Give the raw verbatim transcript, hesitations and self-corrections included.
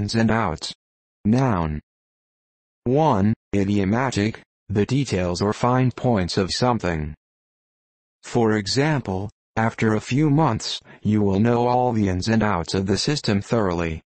ins and outs. Noun. one. Idiomatic, the details or fine points of something. For example, after a few months, you will know all the ins and outs of the system thoroughly.